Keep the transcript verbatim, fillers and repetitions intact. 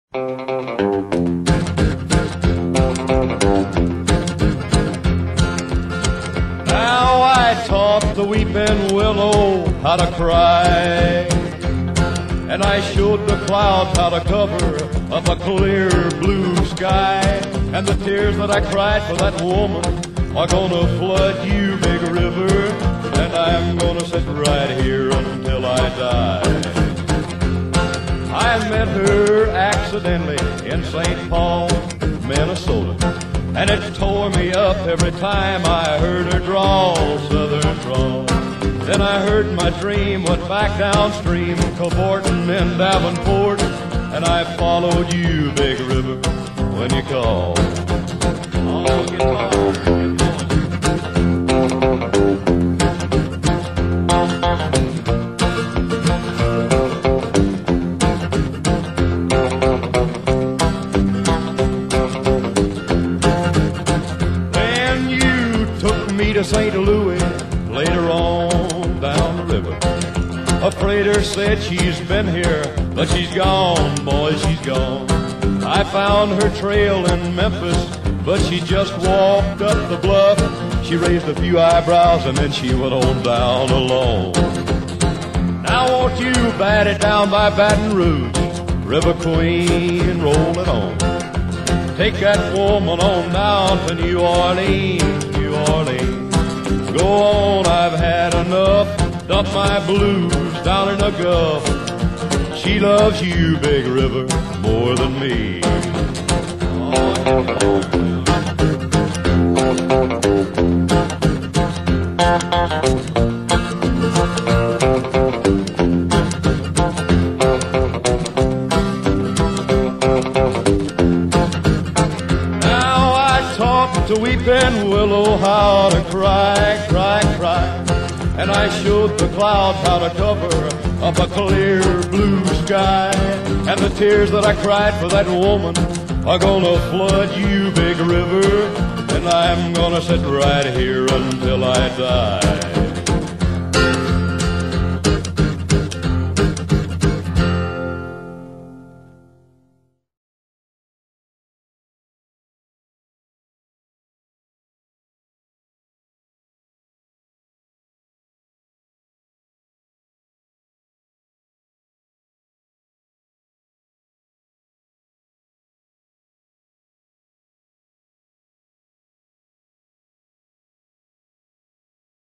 Now I taught the weeping willow how to cry, and I showed the clouds how to cover up a clear blue sky. And the tears that I cried for that woman are gonna flood you, big river, and I'm gonna sit right here until I die. I met her accidentally in Saint Paul, Minnesota, and it tore me up every time I heard her drawl, southern drawl. Then I heard my dream went back downstream, cavorting in Davenport, and I followed you, big river, when you called. Oh, get on, get on. Then you took me to Saint Louis later on down the river. A freighter said she's been here, but she's gone, boy, she's gone. I found her trail in Memphis, but she just walked up the bluff. She raised a few eyebrows and then she went on down alone. Now won't you bat it down by Baton Rouge, River Queen, roll it on. Take that woman on down to New Orleans, New Orleans. Go on, I've had enough. Dump my blues down in the Gulf. She loves you, big river, more than me. Now I talk to weeping willow how to cry, cry, cry. And I showed the clouds how to cover up a clear blue sky. And the tears that I cried for that woman are gonna flood you, big river, and I'm gonna sit right here until I die.